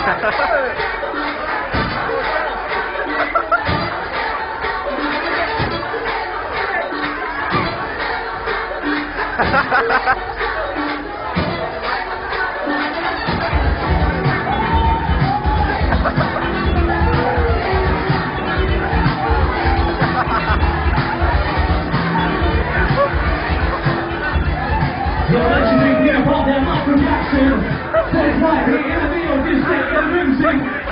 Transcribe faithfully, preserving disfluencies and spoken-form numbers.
Legendary, yeah, all that live reaction. That's why the enemy of this day, the music.